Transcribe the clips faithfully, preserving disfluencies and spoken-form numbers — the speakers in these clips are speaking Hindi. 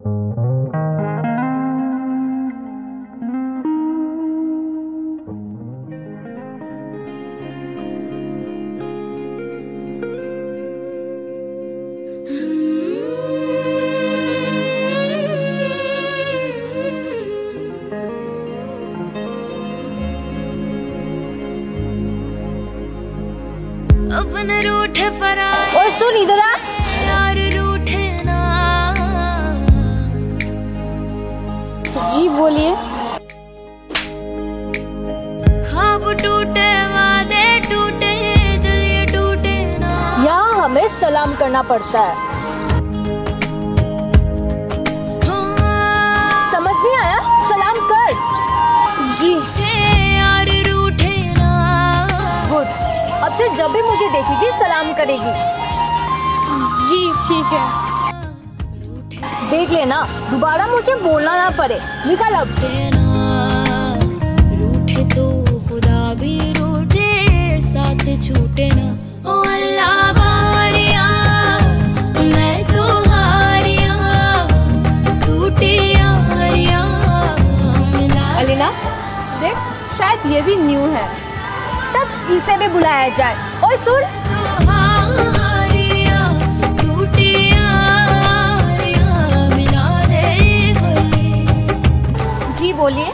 अपने रूठे पर ओए सुन इधर आ यार रूठे ना। जी बोलिए। ख्वाब टूटे वादे टूटे दिल ये टूटे ना। यहाँ हमें सलाम करना पड़ता है। हाँ। समझ नहीं आया? सलाम कर। जी यार रूठे ना। गुड, अब से जब भी मुझे देखेगी सलाम करेगी। जी ठीक है। देख लेना दोबारा मुझे बोलना ना पड़े। निकल अब। रूठे तो खुदा भी रूठे साथ छूटे ना। ओ अल्लाह वारिया मैं तो हारिया टूटी यारिया। अलीना देख, शायद ये भी न्यू है। तब इसे भी बुलाया जाए। ओए सुन, जी बोलिए।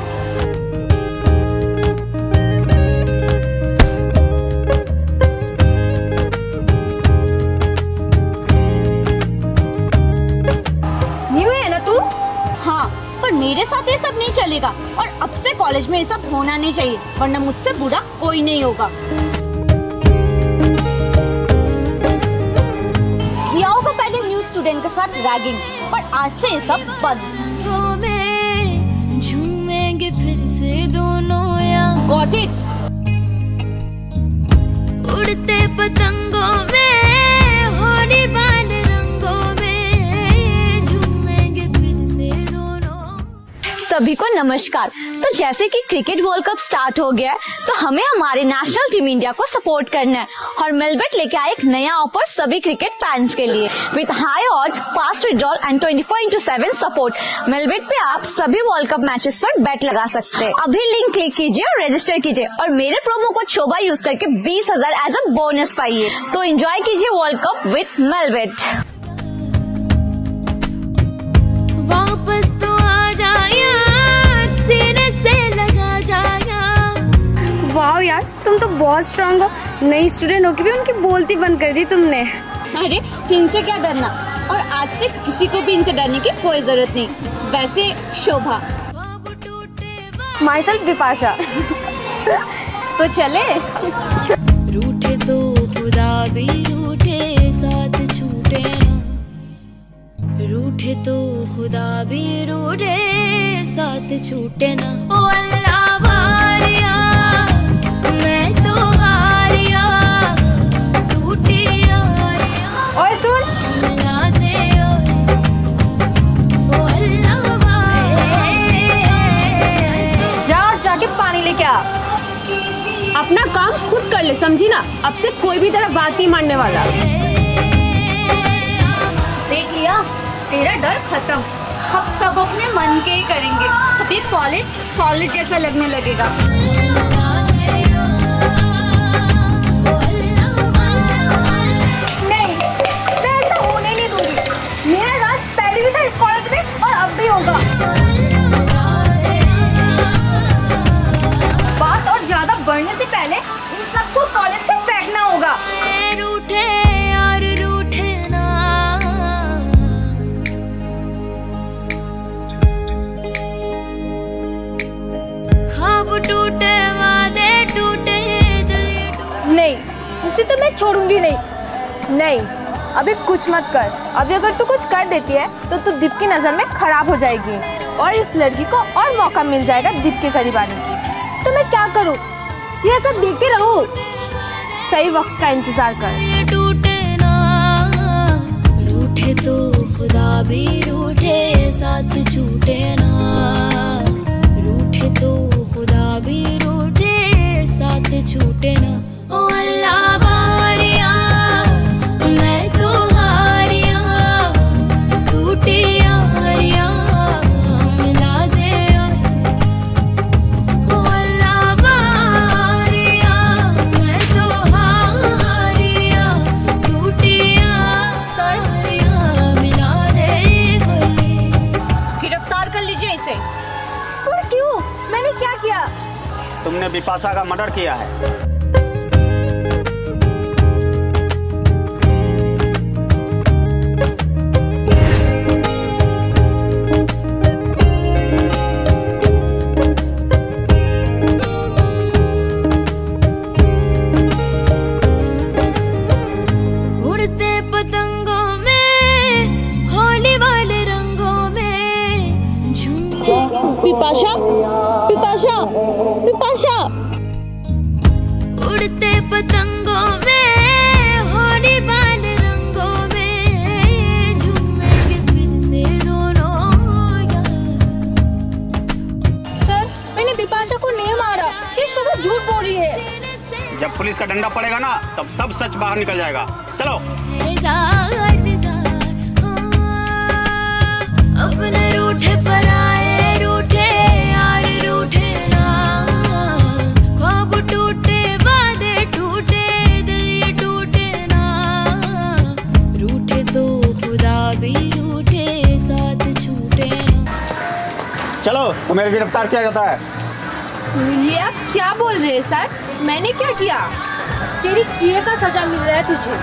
न्यू है ना तू? हाँ, पर मेरे साथ ये सब नहीं चलेगा और अब से कॉलेज में ये सब होना नहीं चाहिए, वरना मुझसे बुरा कोई नहीं होगा। किया होगा पहले न्यू स्टूडेंट के साथ रैगिंग, पर आज से ये सब बंद। में झूमेंगे फिर से दोनों यार। Got it. उड़ते पतंगों में होली बांध रंगों में झूमेंगे फिर से दोनों। सभी को नमस्कार। तो जैसे कि क्रिकेट वर्ल्ड कप स्टार्ट हो गया है, तो हमें हमारे नेशनल टीम इंडिया को सपोर्ट करना है और मेलबेट लेके आए एक नया ऑफर सभी क्रिकेट फैंस के लिए with high odds, fast withdrawal and twenty four into seven support. Melbet पे आप सभी वर्ल्ड कप मैचेस पर बेट लगा सकते हैं। अभी लिंक क्लिक कीजिए और रजिस्टर कीजिए और मेरे प्रोमो कोड शोभा यूज करके बीस हजार एज अ बोनस पाइए। तो एंजॉय कीजिए वर्ल्ड कप विद मेलबेट। वापस तो आ जाया सीने से लगा जाया। वाह यार, तुम तो बहुत स्ट्रांग हो। नई स्टूडेंट होके भी उनकी बोलती बंद कर दी तुमने। अरे इनसे क्या डरना, और आज से किसी को भी इनसे डरने की कोई जरूरत नहीं। वैसे शोभा, माई सेल्फ विपाशा। तो चले। रूठे तो खुदा भी रूठे साथ छूटे ना। रूठे तो खुदा भी रूठे साथ छूटे ना। ओ अल्लाह वारिया मैं तो हारिया टूटी यारिया। ओए सुन, मिला दे ओ अल्लाह वारिया। जा और जाके पानी लेके आ। अपना काम खुद कर ले, समझी ना? अब से कोई भी तरह बात नहीं मानने वाला। देख लिया, तेरा डर खत्म। अब सब अपने मन के ही करेंगे। अभी कॉलेज कॉलेज जैसा लगने लगेगा। नहीं, मैं ऐसा होने नहीं दूंगी। मेरा राज पहले भी था इस कॉलेज में और अब भी होगा। बात और ज्यादा बढ़ने से पहले इन सबको कॉलेज से फेंकना होगा। रूठे यार रूठे ना। ख्वाब टूटे वादे टूटे दिल ये टूटे। नहीं, इसे तो मैं छोड़ूंगी नहीं। नहीं, अभी कुछ मत कर। अभी अगर तू कुछ कर देती है तो तू दीप की नजर में खराब हो जाएगी और इस लड़की को और मौका मिल जाएगा दीप के करीब आने की। तो मैं क्या करूं? ये सब देखते रहो। सही वक्त का इंतजार कर। ये टूटे ना। रूठे तो खुदा भी रूठे साथ छूटे ना। रूठे तो खुदा भी रूठे साथ छूटे ना। ओ अल्लाह वारिया मैं तो हारिया टूटी यारिया। बिपाशा का मर्डर किया है। बिपाशा, बिपाशा, बिपाशा। उड़ते पतंगों में होली वाले रंगों में झूमेंगे फिर से दोनों यार। सर, मैंने बिपाशा को नहीं मारा, ये सुबह झूठ बोल रही है। जब पुलिस का डंडा पड़ेगा ना तब सब सच बाहर निकल जाएगा। चलो। अपने रूठे पर आए रूठे यार रूठे ना, ख्वाब टूटे वादे टूटे दिल ये टूटे ना, रूठे तो खुदा भी रूठे साथ छूटे ना। चलो, तुम्हें गिरफ्तार किया जाता है। ये आप क्या बोल रहे हैं सर? मैंने क्या किया? तेरी किए का सजा मिल रहा है तुझे।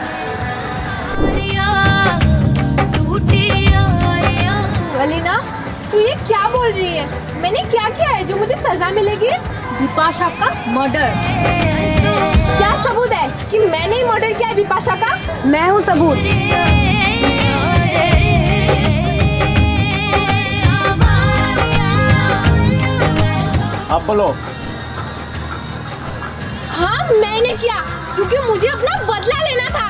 अलीना, तू ये क्या बोल रही है? मैंने क्या किया है जो मुझे सजा मिलेगी? बिपाशा का मर्डर। क्या सबूत है कि मैंने ही मर्डर किया है बिपाशा का? मैं हूँ सबूत। अब बोलो। हाँ, मैंने किया क्योंकि मुझे अपना बदला लेना था।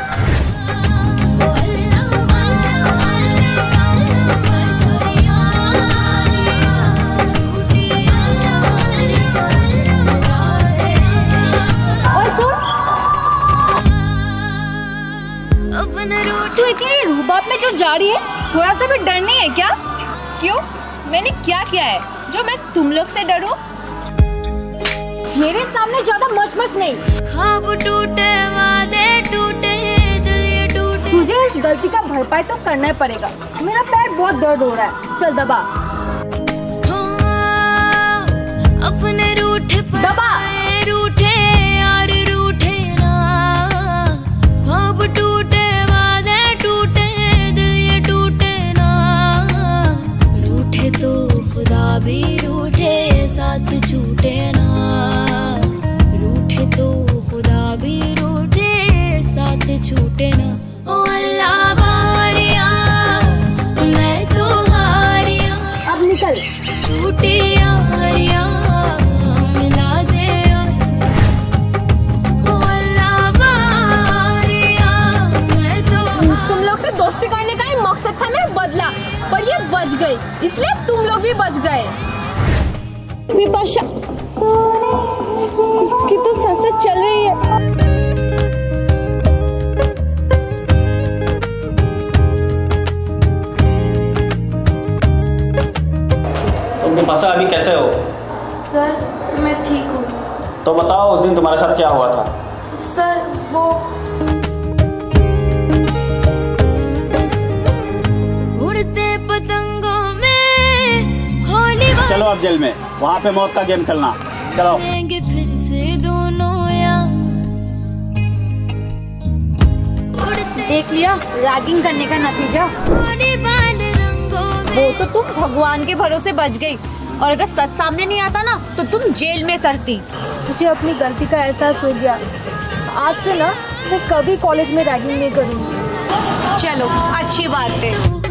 तू इतनी रूबाब में जो जा रही है, थोड़ा सा भी डर नहीं है क्या? क्यों? मैंने क्या किया है जो मैं तुम लोग से डरूं? मेरे सामने ज्यादा मच मच नहीं। ख्वाब टूटे वादे टूटे दिल ये टूटे। तुझे इस गलती का भरपाई तो करना ही पड़ेगा। मेरा पैर बहुत दर्द हो रहा है, चल दबा। हाँ, अपने रूठे पर दबा। आए रूठे यार रूठे ना, ख्वाब टूटे वादे टूटे दिल ये टूटे ना, रूठे तो खुदा भी रूठे साथ छूटे ना, रूठे तो खुदा भी रूठे साथ छूटे ना। ओ अल्लाह वारिया मैं तो हारिया, अब निकल। टूटी यारिया मिला दे। ओ अल्लाह वारिया मैं तो। तुम लोग से दोस्ती करने का ही मकसद था मेरा बदला, पर ये बच गई, इसलिए तुम लोग भी बच गए। बिपाशा, इसकी तो सांसें चल रही है। तुम बिपाशा अभी कैसे हो? सर, मैं ठीक हूँ। तो बताओ उस दिन तुम्हारे साथ क्या हुआ था? सर, वो उड़ते पतंगों में होली चलो अब जेल में, वहाँ पे मौत का गेम खेलना। चलो। वालेंगे फिर से दोनों यार। देख लिया रैगिंग करने का नतीजा। होली वाले रंगों में। वो तो तुम भगवान के भरोसे बच गई, और अगर सच सामने नहीं आता ना तो तुम जेल में सरती। मुझे अपनी गलती का एहसास हो गया। आज से ना मैं कभी कॉलेज में रैगिंग नहीं करूँगी। चलो, अच्छी बात है।